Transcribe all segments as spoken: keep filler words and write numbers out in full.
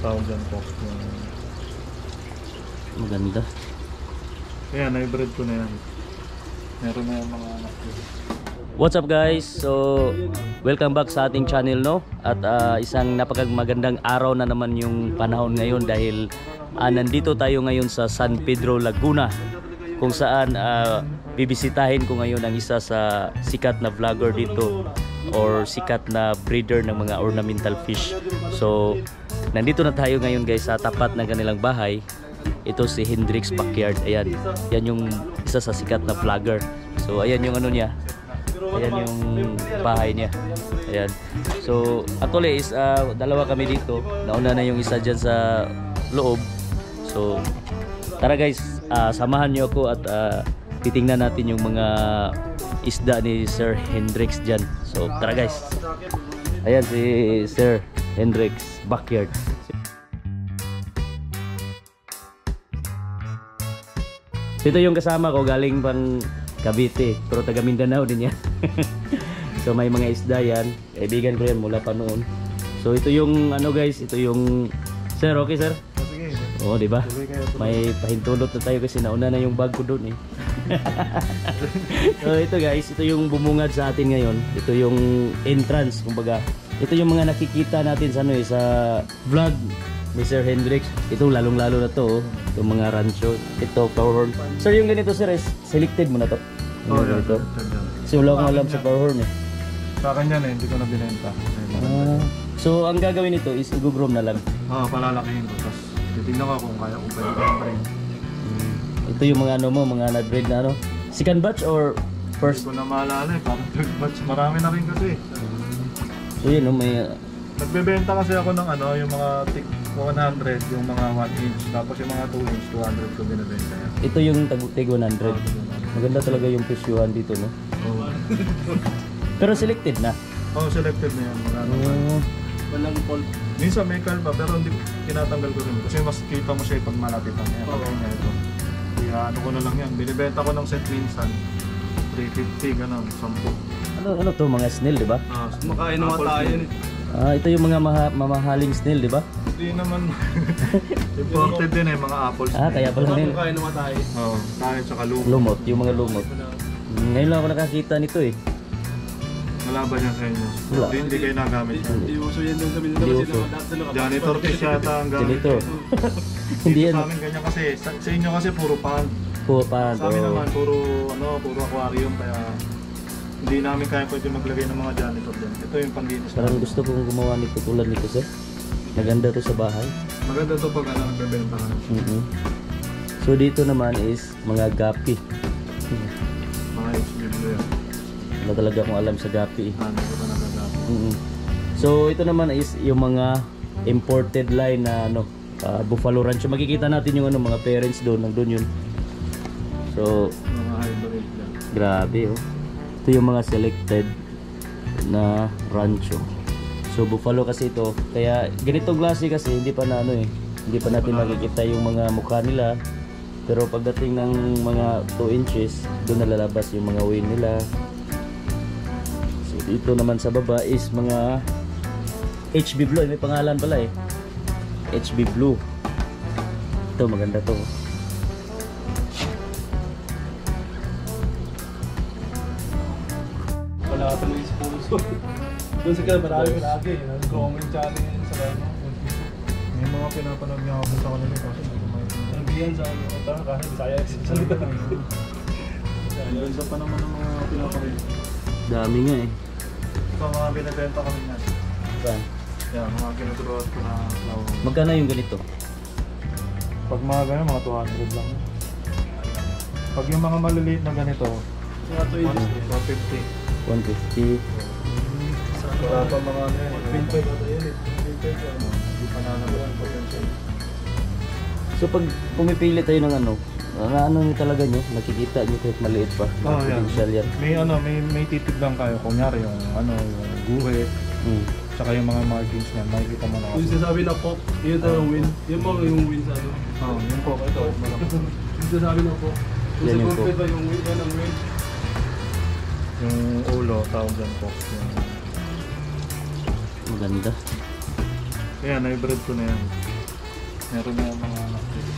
tawag dyan po. Yung... Maganda. Ayan, hybrid ko na yan. Meron na yung mga anak ko. What's up guys? So, welcome back sa ating channel, no? At uh, isang napakagandang araw na naman yung panahon ngayon dahil uh, nandito tayo ngayon sa San Pedro, Laguna, kung saan uh, bibisitahin ko ngayon ang isa sa sikat na vlogger dito or sikat na breeder ng mga ornamental fish. So, nandito na tayo ngayon guys sa tapat ng kanilang bahay. Ito si Hendrix Backyard. Ayan, yan yung isa sa sikat na vlogger. So, ayan yung ano niya. Ayan yung bahay niya. Ayan. So, actually is uh, dalawa kami dito. Nauna na yung isa dyan sa loob. So, tara guys, uh, samahan nyo ako at uh, titingnan natin yung mga isda ni Sir Hendrix dyan. So, tara guys. Ayan si Sir Hendrix Backyard. Ito yung kasama ko galing pang Cavite, pero taga Mindanao din yan. So may mga isda yan, kaibigan ko yan mula pa noon. So ito yung ano guys, ito yung sir, okay sir? Sige. Oo, di ba? May pahintulot na tayo kasi nauna na yung bag ko doon eh. So ito guys, ito yung bumungad sa atin ngayon. Ito yung entrance, kumbaga. Ito yung mga nakikita natin sa ano eh, sa vlog ni Sir Hendrix. Ito lalong-lalo na to, oh. Itong mga rancho. Ito, powerhorn. Sir, yung ganito sir, is selected mo na to. Oh, yung yan, ganito. yan, yan. Kasi wala akong alam sa powerhorn eh. Sa akin yan eh, hindi ko na binenta. Ah, so ang gagawin nito is i-groom na lang. Oo, oh, palalakihin ko. Tapos titignan ko kung kaya kung pwede ko rin. Hmm. Ito yung mga ano mo, mga na-breed na ano. Second batch or first? Hindi ko na maalala eh, parang third batch. Marami na rin kasi. So yun, no, may... Nagbebenta kasi ako ng ano, yung mga tick one hundred, yung mga one inch, tapos yung mga two inch, two hundred ko binibenta yan. Ito yung tag-tig one hundred. Maganda talaga yung presyuhan dito, no? Oo. Pero selected na. Oo, oh, selected na yan. Mga ano. Oh. Walang call. Minsan may call pa, pero hindi tinatanggal ko rin. Kasi mas kita mo siya pag malapitan. Kaya kagaya niya ito. Kaya ano ko na lang yan. Binibenta ko ng set minsan. three fifty, gano'n, ten. Ano, ano to, mga snail, di ba? Ah, makain naman tayo yun. Ah, ito yung mga maha mamahaling snail, di ba? Hindi naman. Imported din eh, mga apples. Ah, kaya pala snail. Makain naman tayo. Oo, tayo tsaka lumot. Lumot, yung mga lumot. Ngayon lang ako nakakita nito eh. Wala ba yan sa inyo? Wala. Hindi, hindi kayo nagamit yan. Hindi uso yan doon sa Hindi Mindanao. uso. Janitor fish yata ang gamit. Janitor. Dito Hindi yan. sa amin ganyan kasi. Sa, sa inyo kasi puro pond. Po, pa, Sa amin naman puro, ano, puro aquarium. Kaya hindi namin kaya pwede maglagay ng mga janitor dyan. Ito yung panglinis. Parang gusto kong gumawa nito tulad nito sir. Maganda to sa bahay. Maganda to pag ano, nagbebenta ka. Mm -hmm. So dito naman is mga gapi. Mga H-biblo yan. Wala talaga akong alam sa gapi eh. Ano ko na nagagawa. Mm -hmm. So ito naman is yung mga imported line na ano, uh, Buffalo Rancho. Makikita natin yung ano, mga parents doon, nandun yun. So Mga hybrid yan. grabe oh. Ito yung mga selected na rancho. So Buffalo kasi ito. Kaya ganitong klase kasi hindi pa na ano eh. Hindi pa natin makikita yung mga mukha nila. Pero pagdating ng mga two inches, doon nalalabas yung mga wing nila. So dito naman sa baba is mga H B Blue. May pangalan pala eh. H B Blue. Ito maganda to. Wala ka tuloy sponsor. Doon sa kaya marami ko lagi. Nag-comment challenge sa ano. May mga pinapanood niya ako sa kanila kasi hindi ko maintindihan. Nagbihan sa ano. Ito kasi Bisaya sa salita. Ganda pa naman ng mga pinapanood. Dami nga eh. Ito mga binibenta kami niyan. Saan? Yan, mga kinuturuan ko na flower. Magkano yung ganito? Pag mga ganyan, mga two hundred lang. Pag yung mga maliliit na ganito, Mga two inches. one fifty. one fifty. Wala pa mga ano yan. Pinpoint ata yan eh. Pinpoint sa ano. Hindi pa nalaman ang potential. So pag pumipili tayo ng ano, na ano nyo talaga nyo, nakikita nyo kahit maliit pa. Oh, yan. Potential yan. May ano, may may titig lang kayo. Kunyari yung ano, yung guhit, Hmm. tsaka yung mga markings niyan, makikita mo na Yung kasi. sinasabi na pop, yun ito yung win. Yun po yung win sa ano. Oo, yung po, ito, malaki. Yung sinasabi na pop. Kung Yan sa yung corporate pop. ba yung win, yan ang win. Yung ulo, tawag dyan po. Yung... Maganda. Ayan, hybrid ko na yan. Meron na yung mga anak dito.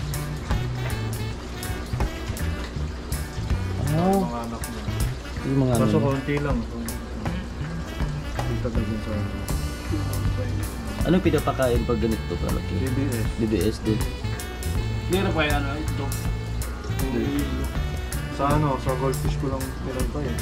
Oh, Mga anak mo. yung mga Kaso ano. konti lang. Hindi tagal din sa Anong pinapakain pag ganito kalaki? D B S. D B S din. Hindi na pa yan, ano, ito. Hindi. Sa ano, sa goldfish ko lang pinagpa eh.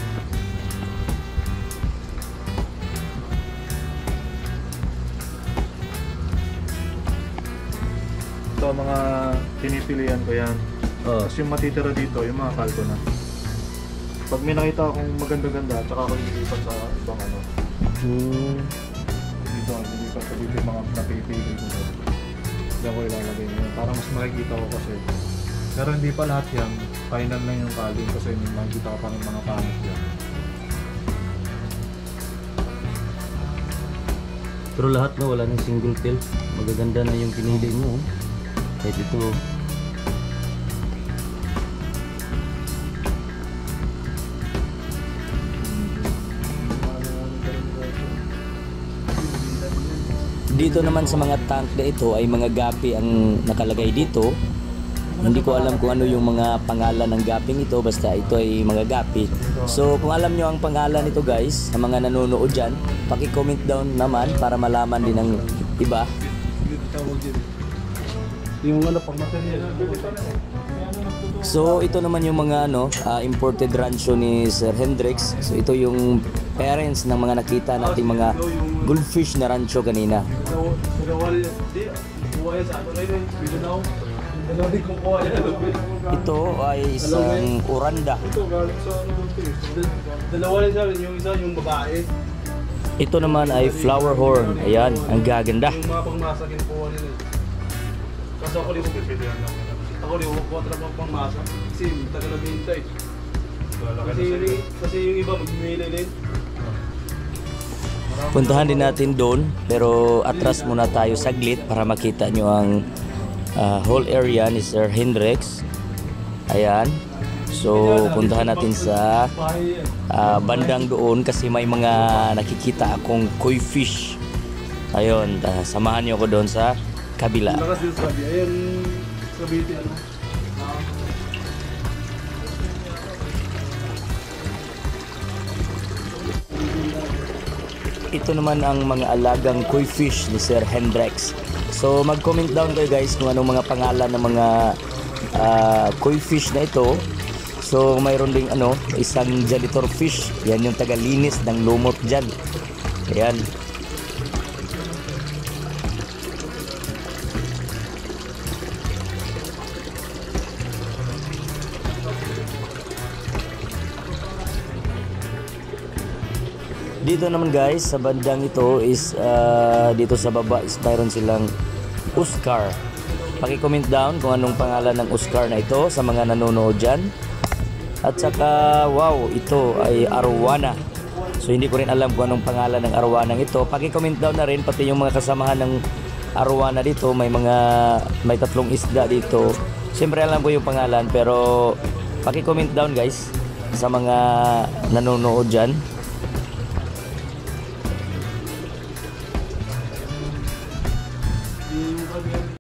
Ito mga pinipilian ko yan. Oh. Tapos yung matitira dito, yung mga kalko na. Pag may nakita akong maganda-ganda, tsaka ako lilipat sa ibang ano. Hmm. Dito, lilipat sa dito yung mga napipili ko doon. Diyan ko ilalagay nyo. Para mas makikita ko kasi. Pero hindi pa lahat yan. Final lang yung kaling kasi may makikita ko pa ng mga pangit yan. Pero lahat na wala ng single tail. Magaganda na yung pinili mo. oh. Kahit ito. Dito naman sa mga tank na ito ay mga gapi ang nakalagay dito. Hindi ko alam kung ano yung mga pangalan ng gaping ito, basta ito ay mga gapi. So kung alam nyo ang pangalan nito guys, sa mga nanonood dyan, paki-comment down naman para malaman din ng iba. Yung ano, pang material. So ito naman yung mga ano, ah, imported rancho ni Sir Hendrix. So ito yung parents ng mga nakita nating mga goldfish na rancho kanina. Ito ay isang uranda. Ito galing sa ano ito eh. Dalawa rin sabi, yung isa yung babae. Ito naman ay flower horn. Ayan, ang gaganda. Yung mga pangmasakin po nila. Kasi ako rin ko Ako rin ko kontra pangmasa. Kasi tagal na bintay. Kasi yung, kasi yung iba magmimili din. Puntahan din natin doon, pero atras muna tayo saglit para makita nyo ang ah, whole area ni Sir Hendrix. Ayan. So, puntahan natin sa ah, bandang doon kasi may mga nakikita akong koi fish. Ayun, ah, samahan nyo ako doon sa kabila. Lakas din sabi, ayun sa biti ano. Ito naman ang mga alagang koi fish ni Sir Hendrix. So mag-comment down kayo guys kung anong mga pangalan ng mga uh, koi fish na ito. So mayroon ding ano, isang janitor fish. Yan yung tagalinis ng lumot dyan. Ayan. Dito naman guys, sa bandang ito is uh, dito sa baba is mayroon silang Oscar. Paki-comment down kung anong pangalan ng Oscar na ito sa mga nanonood dyan. At saka wow, ito ay arwana. So hindi ko rin alam kung anong pangalan ng arwana ito. Paki-comment down na rin pati yung mga kasamahan ng arwana dito. May mga may tatlong isda dito. Siyempre alam ko yung pangalan pero paki-comment down guys sa mga nanonood dyan.